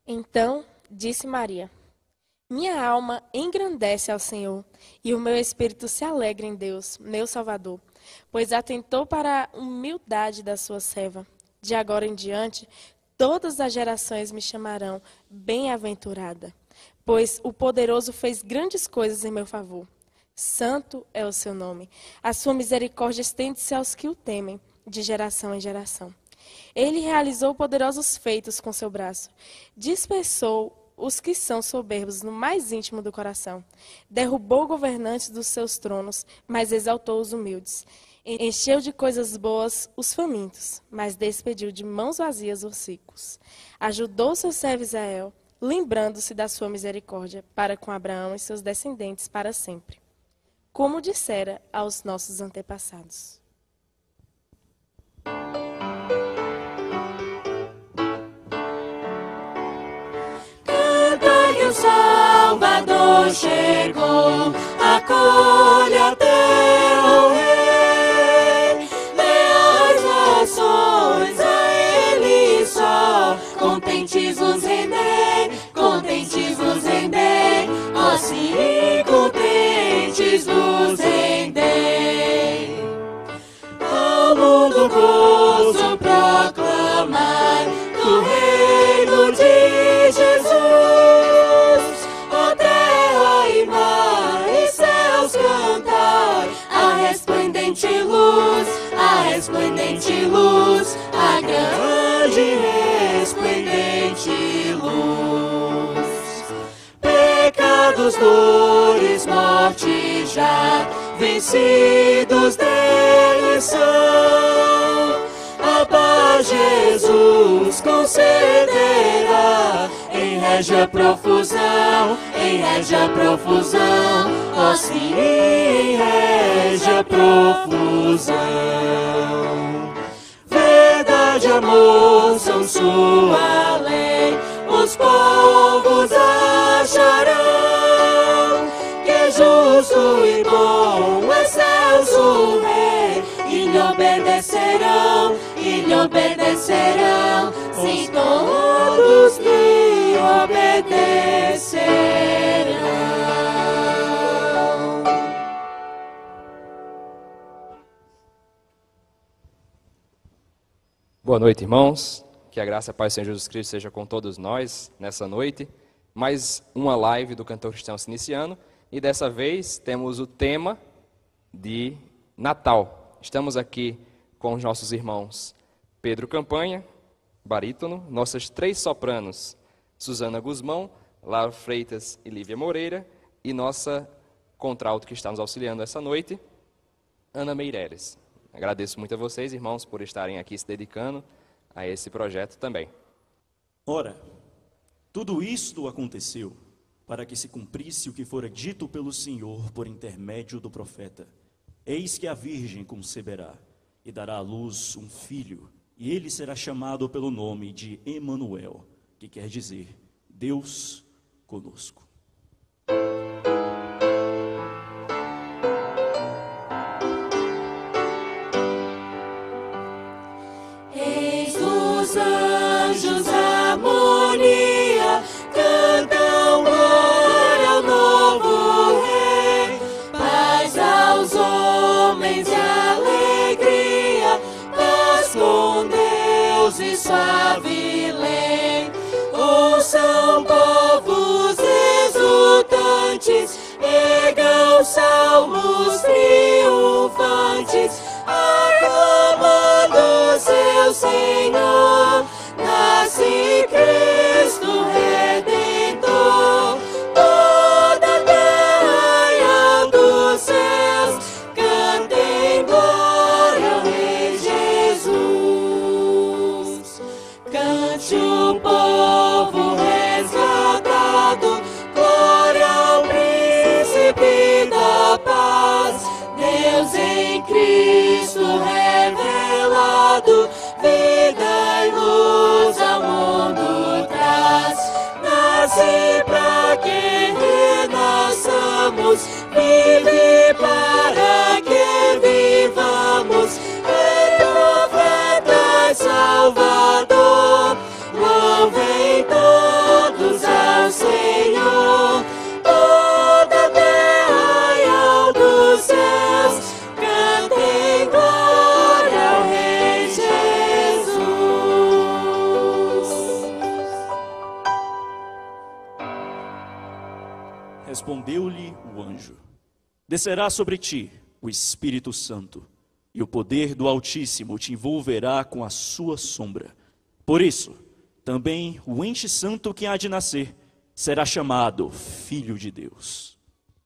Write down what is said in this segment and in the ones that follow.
Então disse Maria: Minha alma engrandece ao Senhor, e o meu espírito se alegra em Deus, meu Salvador, pois atentou para a humildade da sua serva. De agora em diante, todas as gerações me chamarão bem-aventurada, pois o Poderoso fez grandes coisas em meu favor. Santo é o seu nome. A sua misericórdia estende-se aos que o temem, de geração em geração. Ele realizou poderosos feitos com seu braço. Dispersou os que são soberbos no mais íntimo do coração. Derrubou governantes dos seus tronos, mas exaltou os humildes. Encheu de coisas boas os famintos, mas despediu de mãos vazias os ricos. Ajudou seu servo Israel, lembrando-se da sua misericórdia para com Abraão e seus descendentes para sempre, como dissera aos nossos antepassados. Canta que o Salvador chegou, acolhe até o Rei. Dê as nações a Ele só, contentes vos rendei, ó sim, contentes vos rendei. Ao mundo gozo proclamar do reino de Jesus, ó terra e mar e céus cantar a resplendente luz, a grande e resplendente luz. Pecados, dores, morte já vencidos dele são. A paz Jesus concederá em régia profusão, ó sim, em régia profusão. Verdade, amor são sua lei, os povos acharão que justo e bom, excelso Rei, e lhe obedecerão, sim, todos lhe obedecerão. Boa noite, irmãos. Que a graça e a paz do Senhor Jesus Cristo seja com todos nós nessa noite. Mais uma live do Cantor Cristão se iniciando. E dessa vez temos o tema de Natal. Estamos aqui com os nossos irmãos Pedro Campanha, barítono, nossas 3 sopranos, Suzana Guzmão, Laura Freitas e Lívia Moreira, e nossa contralto que está nos auxiliando essa noite, Ana Meireles. Agradeço muito a vocês, irmãos, por estarem aqui se dedicando a esse projeto também. Ora, tudo isto aconteceu para que se cumprisse o que fora dito pelo Senhor por intermédio do profeta. Eis que a Virgem conceberá e dará à luz um filho, e ele será chamado pelo nome de Emanuel, que quer dizer Deus conosco. Eis os anjos harmonia, cantam glória ao novo Rei, paz aos homens e alegria, paz com Deus e suave lei. Ouçam povos exultantes, ergam salmos triunfantes, aclamando seu Senhor, nasce Cristo Redentor. Toda a terra e altos céus cantem glória ao Rei Jesus. Cante o povo resgatado, glória ao Príncipe da paz. Deus em Cristo revelado, vida e luz ao mundo traz. Nasce pra que renasçamos, vive para que vivamos. Rei, profeta e Salvador, louvem todos Respondeu-lhe o anjo: descerá sobre ti o Espírito Santo, e o poder do Altíssimo te envolverá com a sua sombra. Por isso, também o ente santo que há de nascer será chamado Filho de Deus.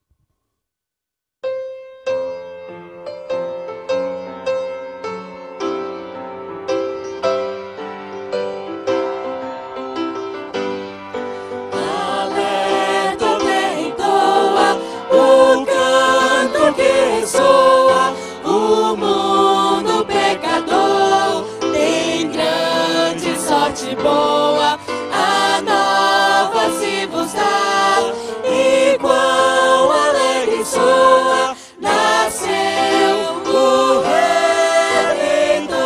Soa o mundo pecador, tem grande sorte boa, a nova se vos dá, e quão alegre soa, nasceu o Redentor,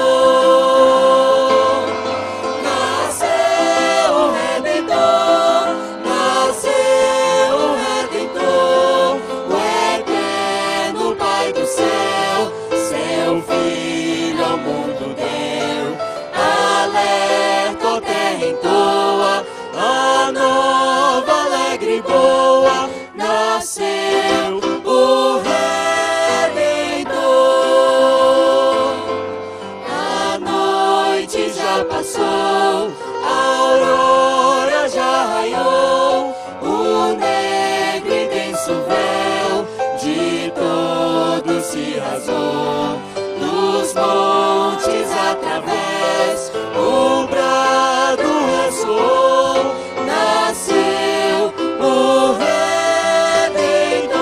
nasceu o Redentor, nasceu o Redentor, o eterno Pai do céu, seu Filho ao mundo deu. Alerta, ó terra entoa, a nova, alegre e boa, nasceu o Redentor. A noite já passou, a aurora já raiou, o negro e denso véu de todos se rasou, dos montes através o brado ressoou, nasceu o Redentor,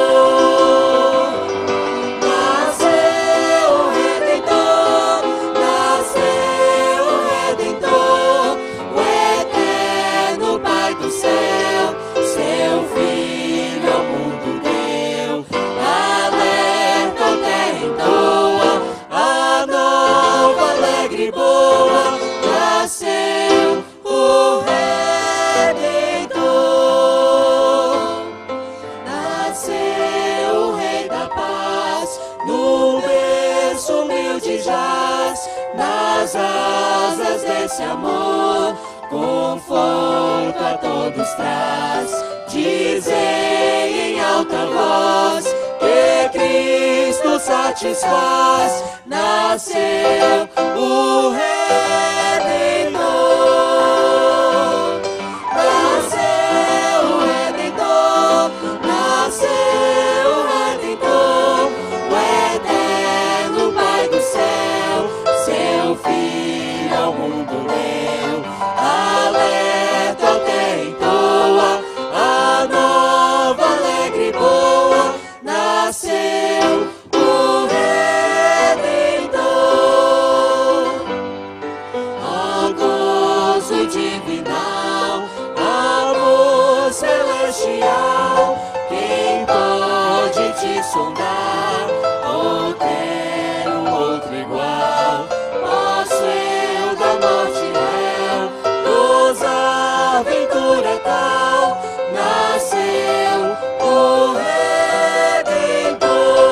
nasceu o Redentor, nasceu o Redentor, o eterno Pai do céu, seu Filho ao mundo deu. Alerta, ó terra entoa, a nova, alegre e boa, nasceu o Redentor, nasceu o Rei da Paz, no berço humilde jaz, nas asas desse amor, conforto a todos traz. Dizei em alta voz que Cristo satisfaz, nasceu o Redentor, nasceu o Redentor, nasceu o Redentor, o eterno Pai do céu, seu Filho ao mundo deu. Alerta, ó terra entoa, a nova, alegre e boa, nasceu o Redentor. Ó gozo divinal, amor celestial, quem pode te sondar ou ter um outro igual? Posso eu da morte réu gozar ventura tal, nasceu o Redentor,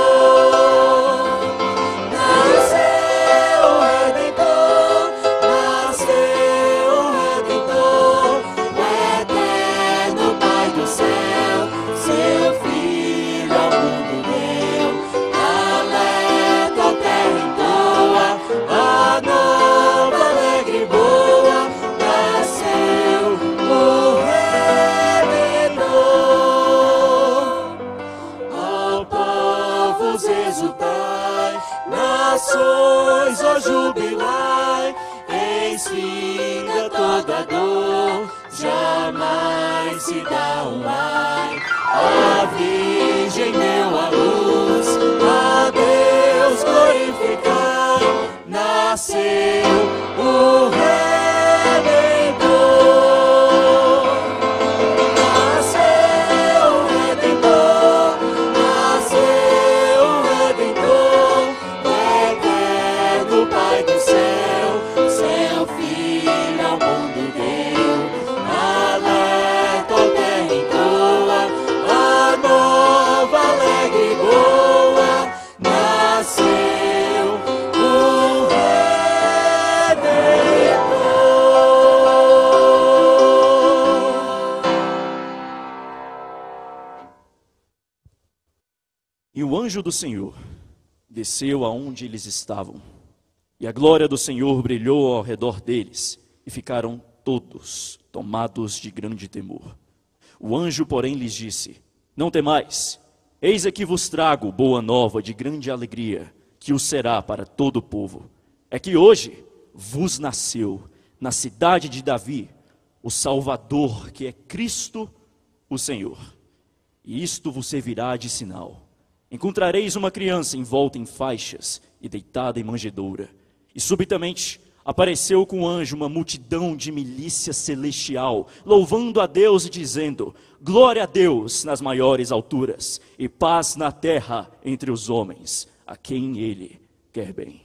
nasceu o Redentor, nasceu o Redentor, o eterno Pai do céu, seu Filho ao mundo deu. Alerta, ó terra entoa, a nova, alegre e boa, nasceu o Redentor. Ó povos, exultai, nações, ó jubilai, eis finda toda dor, jamais se dá um ai. A Virgem deu a luz, a Deus glorificai, nasceu o Redentor, nasceu o Redentor, nasceu o Redentor, o eterno Pai do céu, seu Filho ao mundo deu. Alerta, ó terra entoa, a nova, alegre e boa, nasceu o Redentor. E o anjo do Senhor desceu aonde eles estavam, e a glória do Senhor brilhou ao redor deles, e ficaram todos tomados de grande temor. O anjo, porém, lhes disse: não temais, eis aqui vos trago boa nova de grande alegria, que o será para todo o povo. É que hoje vos nasceu, na cidade de Davi, o Salvador, que é Cristo o Senhor. E isto vos servirá de sinal. Encontrareis uma criança envolta em faixas e deitada em manjedoura. E subitamente apareceu com o anjo uma multidão de milícia celestial, louvando a Deus e dizendo: glória a Deus nas maiores alturas, e paz na terra entre os homens, a quem Ele quer bem.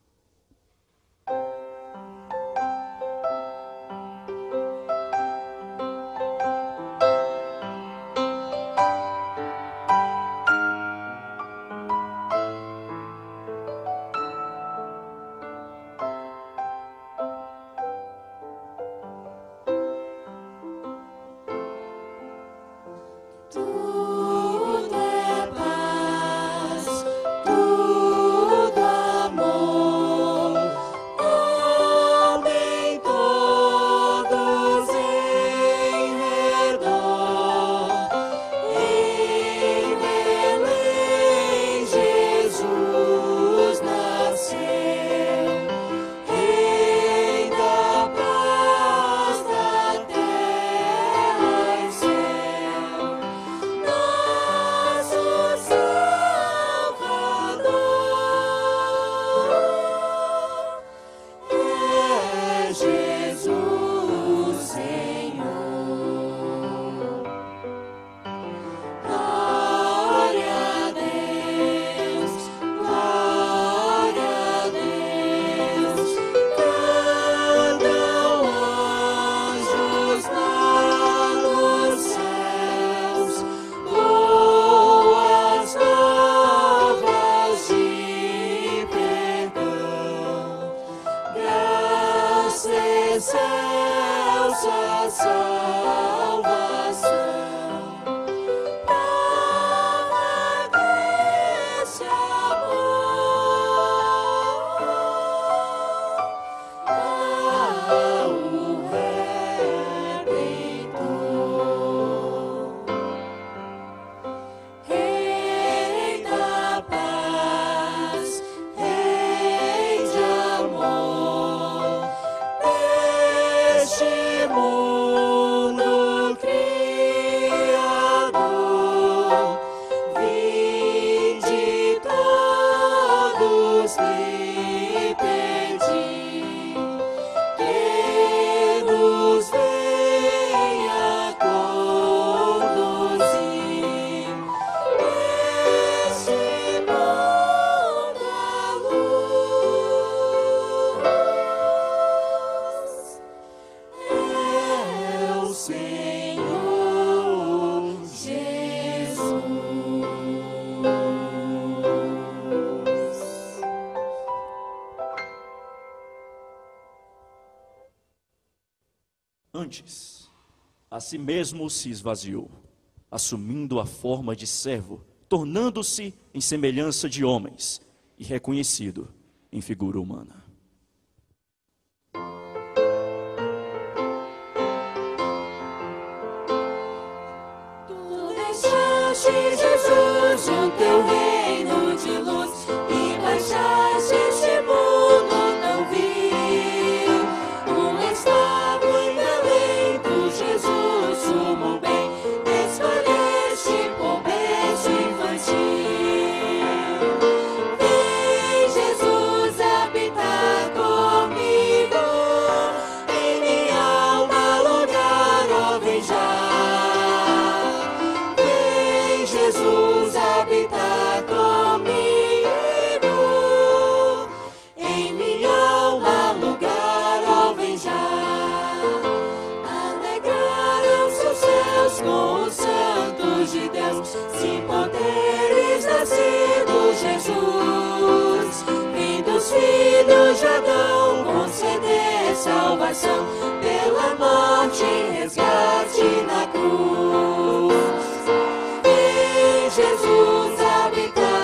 Antes, a si mesmo se esvaziou, assumindo a forma de servo, tornando-se em semelhança de homens e reconhecido em figura humana. Tu deixaste, Jesus, o teu reino de luz e baixaste este mundo tão vil. Um estábulo em Belém, tu, Jesus, sumo bem, escolheste por berço infantil. Vem, Jesus, habitar comigo, em minha alma lugar alvejar. Vem, Jesus, habitar comigo, em minha alma lugar alvejar. Alegraram-se os céus com os santos de Deus, se por teres nascido Jesus. Vem dos filhos de Adão conceder salvação, pela morte e resgate na cruz. Vem, Jesus, habitar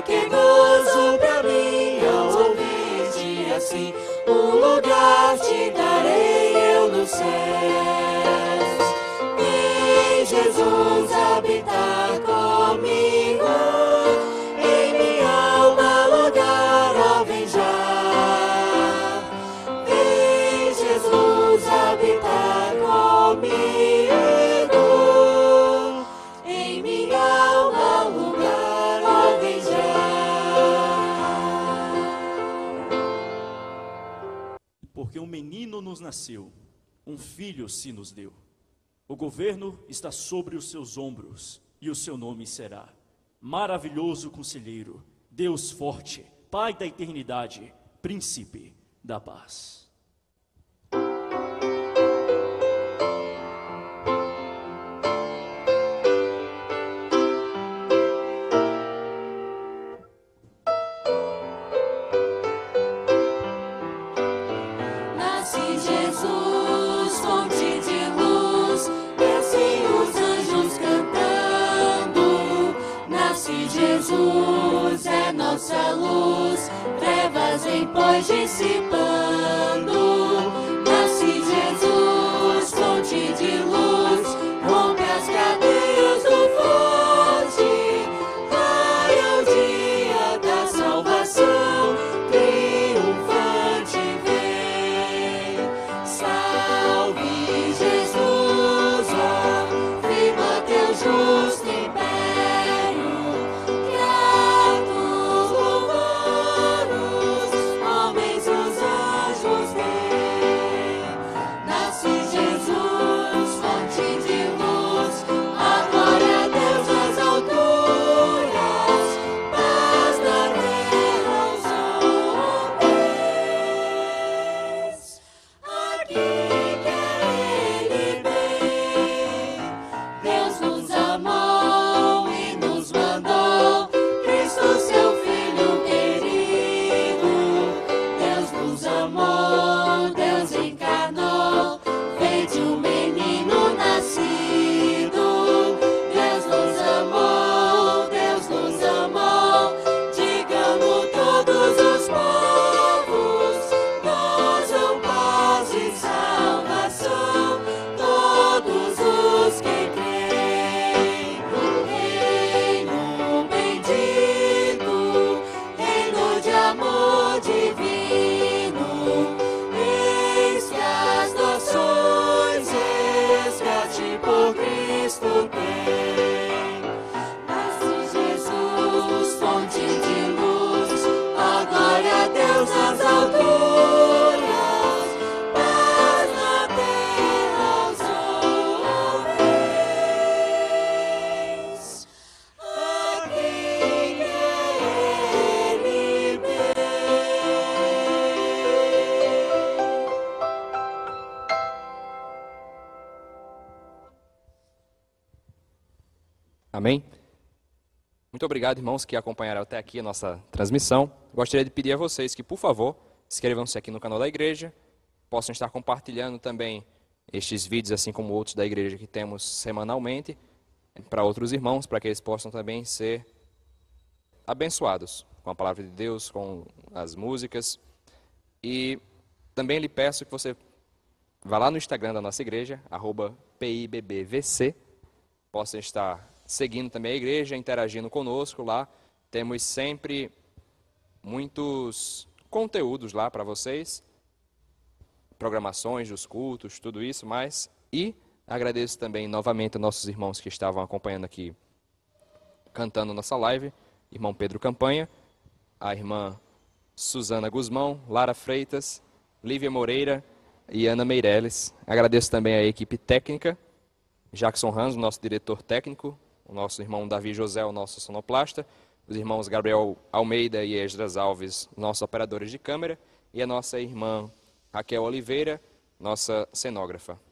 que gozo pra mim ao ouvir-te assim. Um lugar te darei eu nos céus. Vem, Jesus, habitar comigo. Em minha alma lugar, ó, vem já. Vem, Jesus, habitar comigo. Em minha alma lugar, ó, vem já. Porque um menino nos nasceu, um filho se nos deu. O governo está sobre os seus ombros, e o seu nome será Maravilhoso Conselheiro, Deus Forte, Pai da Eternidade, Príncipe da Paz. Nasce Jesus, fonte de luz, descem os anjos cantando. Nasce Jesus, é nossa luz, trevas em pós dissipando. Nasce Jesus, fonte de luz, rompe as cadeias do forte. Raia o dia da salvação, triunfante vem. Salve Jesus, ó, viva teu justo império, que a tus louvores, homens os anjos vêm. Nasce Jesus, fonte de luz, a glória a Deus nas alturas, paz na terra aos homens. Aqui quer Ele bem. Deus nos amou e nos mandou Cristo, seu Filho querido. Deus nos amou, Deus encarnou, veio de um menino nascido. Deus nos amou, digamos todos os povos, gozam paz e salvação, todos os que creem. Reino bendito, reino de amor divino, eis que as nações resgate por Cristo tem. Nasce Jesus, fonte de luz, a glória a Deus nas alturas, paz na terra aos homens. Aqui quer Ele bem. Amém? Muito obrigado, irmãos, que acompanharam até aqui a nossa transmissão. Gostaria de pedir a vocês que, por favor, inscrevam-se aqui no canal da igreja, possam estar compartilhando também estes vídeos, assim como outros da igreja que temos semanalmente, para outros irmãos, para que eles possam também ser abençoados com a palavra de Deus, com as músicas. E também lhe peço que você vá lá no Instagram da nossa igreja, @PIBBVC, possa estar seguindo também a igreja, interagindo conosco lá. Temos sempre muitos conteúdos lá para vocês, programações dos cultos, tudo isso mais. E agradeço também novamente a nossos irmãos que estavam acompanhando aqui, cantando nossa live, irmão Pedro Campanha, a irmã Suzana Guzmão, Lara Freitas, Lívia Moreira e Ana Meirelles. Agradeço também a equipe técnica, Jackson Ramos, nosso diretor técnico, o nosso irmão Davi José, o nosso sonoplasta, os irmãos Gabriel Almeida e Esdras Alves, nossos operadores de câmera, e a nossa irmã Raquel Oliveira, nossa cenógrafa.